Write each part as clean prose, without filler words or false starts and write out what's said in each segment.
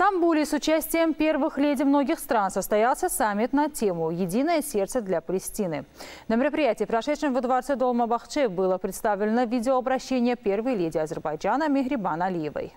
Стамбуле с участием первых леди многих стран состоялся саммит на тему «Единое сердце для Палестины». На мероприятии, прошедшем во дворце Долма-Бахче, было представлено видеообращение первой леди Азербайджана Мехрибан Алиевой.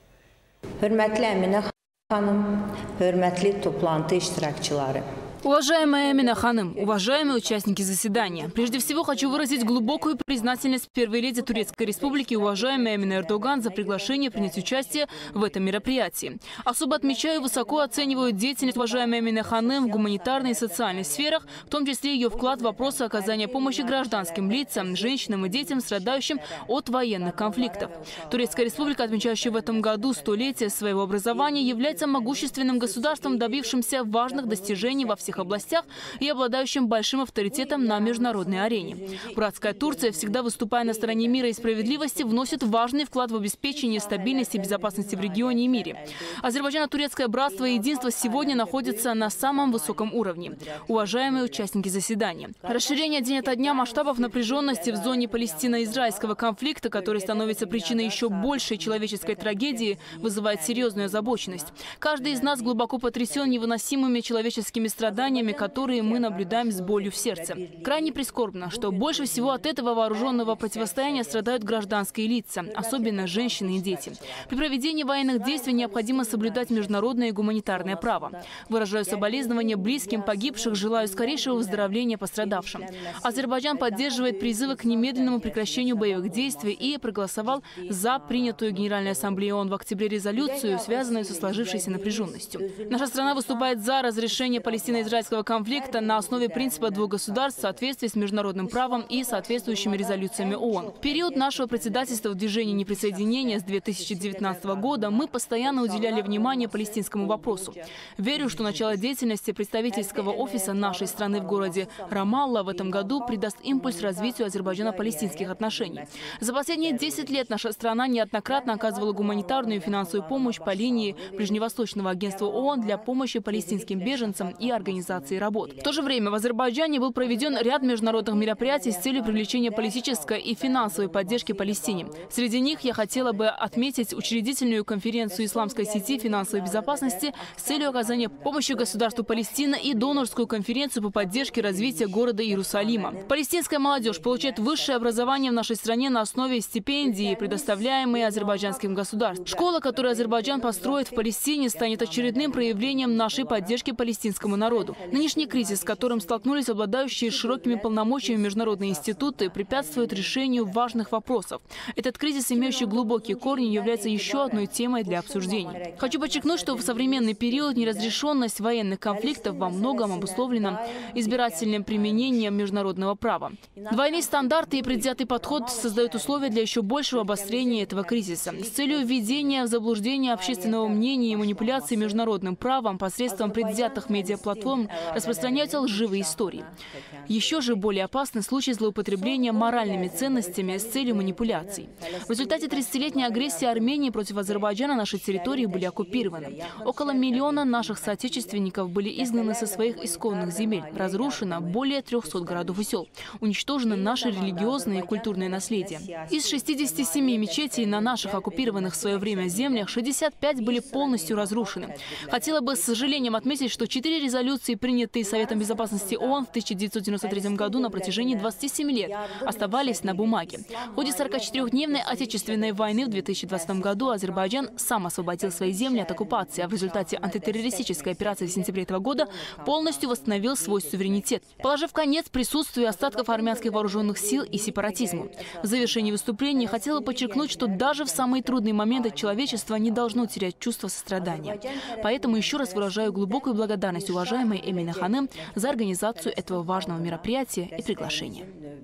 Уважаемая Эмина Ханым, уважаемые участники заседания, прежде всего хочу выразить глубокую признательность первой леди Турецкой Республики, уважаемой Эмине Эрдоган, за приглашение принять участие в этом мероприятии. Особо отмечаю и высоко оцениваю деятельность уважаемой Эмины Ханым в гуманитарной и социальной сферах, в том числе ее вклад в вопросы оказания помощи гражданским лицам, женщинам и детям, страдающим от военных конфликтов. Турецкая Республика, отмечающая в этом году столетие своего образования, является могущественным государством, добившимся важных достижений во всех областях и обладающим большим авторитетом на международной арене. Братская Турция, всегда выступая на стороне мира и справедливости, вносит важный вклад в обеспечение стабильности и безопасности в регионе и мире. Азербайджано-турецкое братство и единство сегодня находятся на самом высоком уровне. Уважаемые участники заседания, расширение день ото дня масштабов напряженности в зоне палестино-израильского конфликта, который становится причиной еще большей человеческой трагедии, вызывает серьезную озабоченность. Каждый из нас глубоко потрясен невыносимыми человеческими страданиями, которые мы наблюдаем с болью в сердце. Крайне прискорбно, что больше всего от этого вооруженного противостояния страдают гражданские лица, особенно женщины и дети. При проведении военных действий необходимо соблюдать международное и гуманитарное право. Выражаю соболезнования близким погибших, желаю скорейшего выздоровления пострадавшим. Азербайджан поддерживает призывы к немедленному прекращению боевых действий и проголосовал за принятую Генеральной Ассамблеей ООН в октябре резолюцию, связанную со сложившейся напряженностью. Наша страна выступает за разрешение палестино-израильского конфликта на основе принципа двух государств в соответствии с международным правом и соответствующими резолюциями ООН. В период нашего председательства в движении неприсоединения с 2019 года мы постоянно уделяли внимание палестинскому вопросу. Верю, что начало деятельности представительского офиса нашей страны в городе Рамалла в этом году придаст импульс развитию азербайджано-палестинских отношений. За последние 10 лет наша страна неоднократно оказывала гуманитарную и финансовую помощь по линии Ближневосточного агентства ООН для помощи палестинским беженцам и организации работ. В то же время в Азербайджане был проведен ряд международных мероприятий с целью привлечения политической и финансовой поддержки Палестине. Среди них я хотела бы отметить учредительную конференцию исламской сети финансовой безопасности с целью оказания помощи государству Палестина и донорскую конференцию по поддержке развития города Иерусалима. Палестинская молодежь получает высшее образование в нашей стране на основе стипендий, предоставляемые азербайджанским государством. Школа, которую Азербайджан построит в Палестине, станет очередным проявлением нашей поддержки палестинскому народу. Нынешний кризис, с которым столкнулись обладающие широкими полномочиями международные институты, препятствует решению важных вопросов. Этот кризис, имеющий глубокие корни, является еще одной темой для обсуждений. Хочу подчеркнуть, что в современный период неразрешенность военных конфликтов во многом обусловлена избирательным применением международного права. Двойные стандарты и предвзятый подход создают условия для еще большего обострения этого кризиса. С целью введения в заблуждение общественного мнения и манипуляции международным правом посредством предвзятых медиаплатформ распространяются лживые истории. Еще же более опасны случаи злоупотребления моральными ценностями с целью манипуляций. В результате 30-летней агрессии Армении против Азербайджана наши территории были оккупированы. Около миллиона наших соотечественников были изгнаны со своих исконных земель. Разрушено более 300 городов и сел. Уничтожено наше религиозное и культурное наследие. Из 67 мечетей на наших оккупированных в свое время землях 65 были полностью разрушены. Хотела бы с сожалением отметить, что 4 резолюции, принятые Советом Безопасности ООН в 1993 году на протяжении 27 лет, оставались на бумаге. В ходе 44-дневной Отечественной войны в 2020 году Азербайджан сам освободил свои земли от оккупации, а в результате антитеррористической операции в сентябре этого года полностью восстановил свой суверенитет, положив конец присутствию остатков армянских вооруженных сил и сепаратизму. В завершении выступления хотела подчеркнуть, что даже в самые трудные моменты человечество не должно терять чувство сострадания. Поэтому еще раз выражаю глубокую благодарность уважаемой Эмине Ханым за организацию этого важного мероприятия и приглашения.